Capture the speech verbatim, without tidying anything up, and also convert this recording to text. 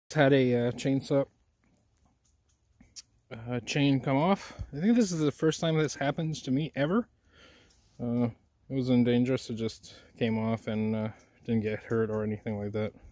Had a uh, chainsaw uh, chain come off. I think this is the first time this happens to me ever. Uh, it wasn't dangerous, it just came off and uh, didn't get hurt or anything like that.